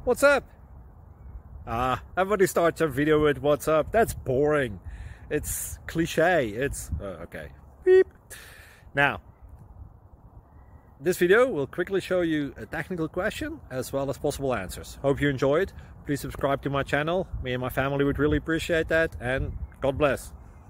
What's up? Everybody starts a video with what's up. That's boring. It's cliche. It's okay. Beep. Now, this video will quickly show you a technical question as well as possible answers. Hope you enjoyed. Please subscribe to my channel. Me and my family would really appreciate that, and God bless.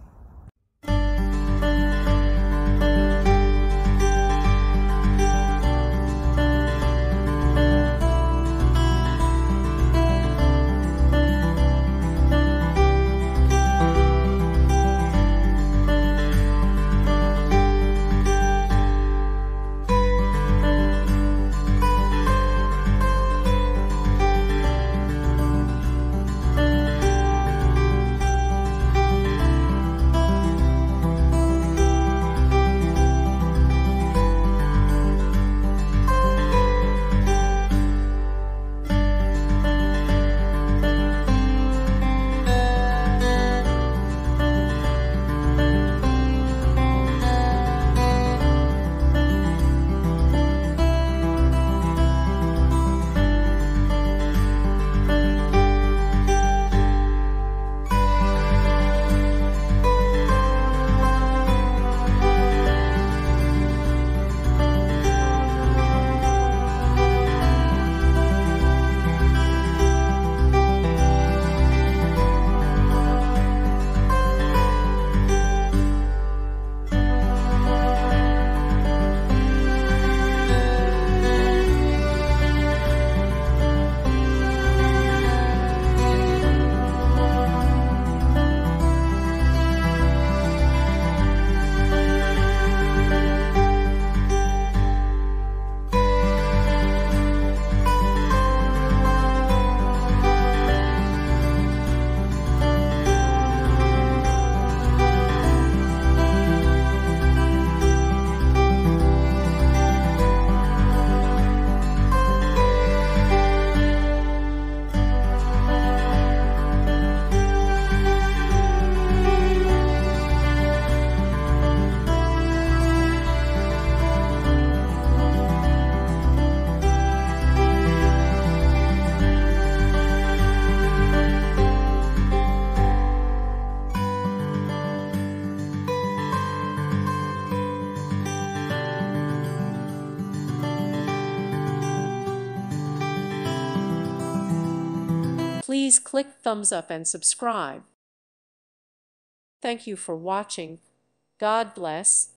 Please click thumbs up and subscribe. Thank you for watching. God bless.